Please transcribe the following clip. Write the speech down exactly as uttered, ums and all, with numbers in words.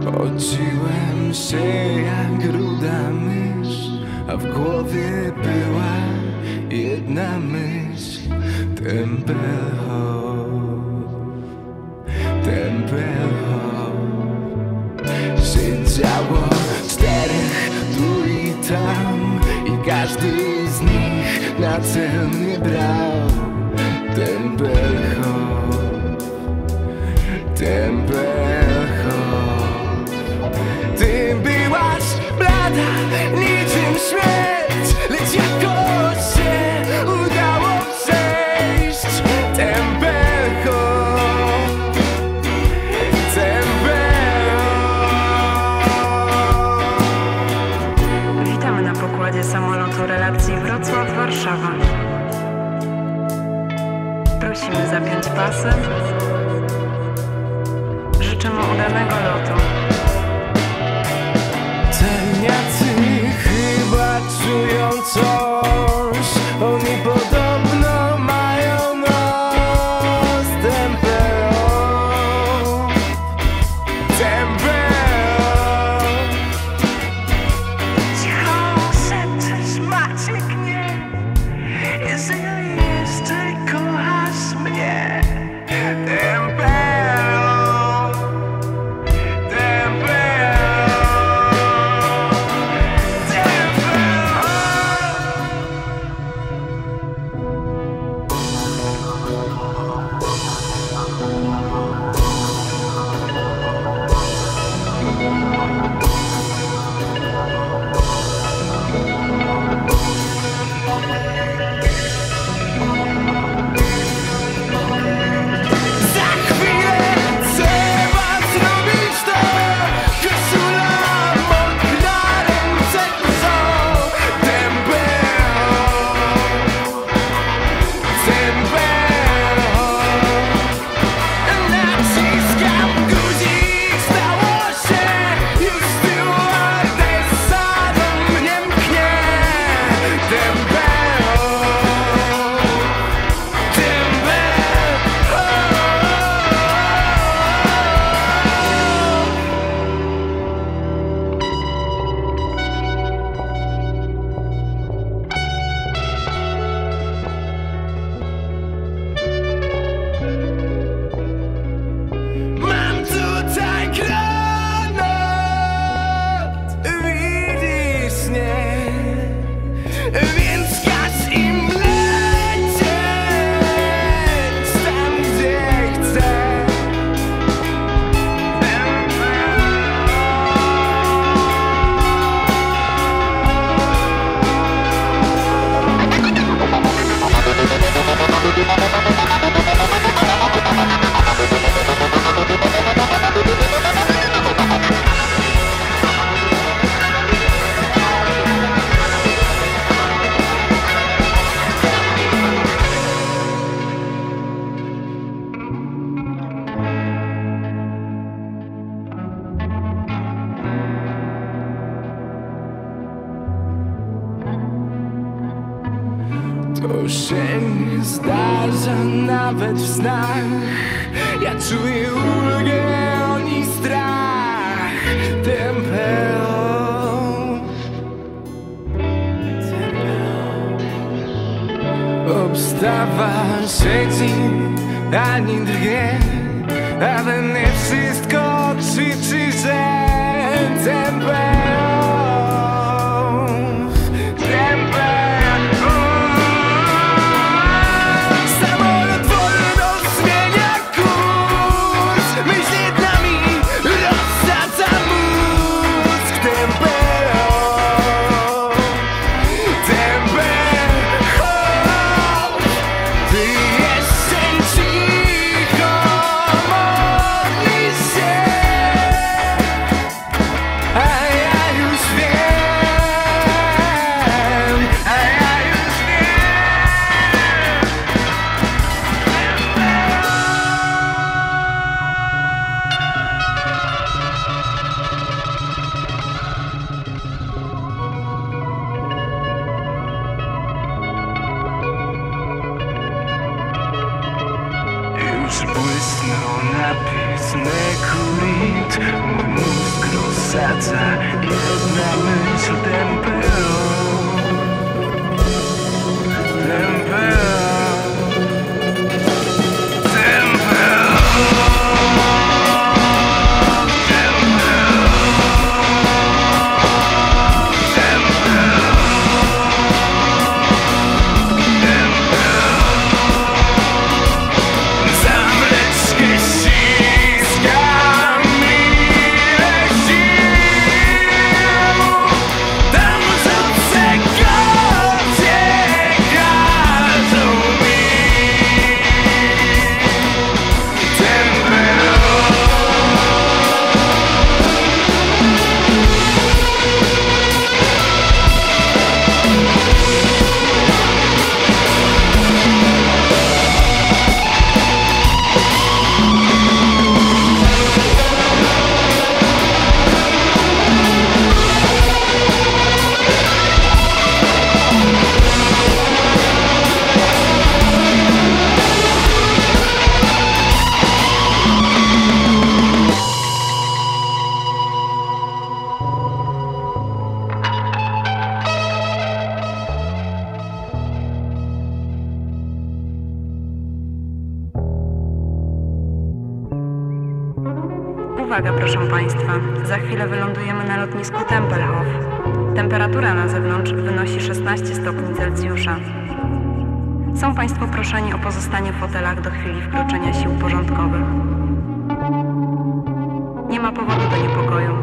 Odziłem się jak ruda mysz, a w głowie była jedna myśl. Tempelhof, Tempelhof. Siedziało czterech tu i tam i każdy z nich na cel mnie brał. Tempelhof, Tempelhof. Ty byłaś blada niczym śmierć, lecz jakoś się udało przejść. Tempelhof, Tempelhof. Witamy na pokładzie samolotu relacji Wrocław-Warszawa. Prosimy zapiąć pasy. Życzymy udanego lotu. Celniacy chyba czują coś, oni podobno mają nos. Tempelhof, Tempelhof. Cicho szepczesz, Maciek, nie. Jeżeli jeszcze kochasz mnie. Tempelhof, to się nie zdarza nawet w snach. Ja czuję ulgę, oni strach. Tempelhof, Tempelhof. Obstawa siedzi, ani drgie, ale nie wszystko krzyczy, że Tempelhof. Jeszcze cicho modli się. wraca jedna myśl, tempero, tempero, tempero. Uwaga, proszę Państwa, za chwilę wylądujemy na lotnisku Tempelhof. Temperatura na zewnątrz wynosi szesnaście stopni Celsjusza. Są Państwo proszeni o pozostanie w fotelach do chwili wkroczenia sił porządkowych. Nie ma powodu do niepokoju.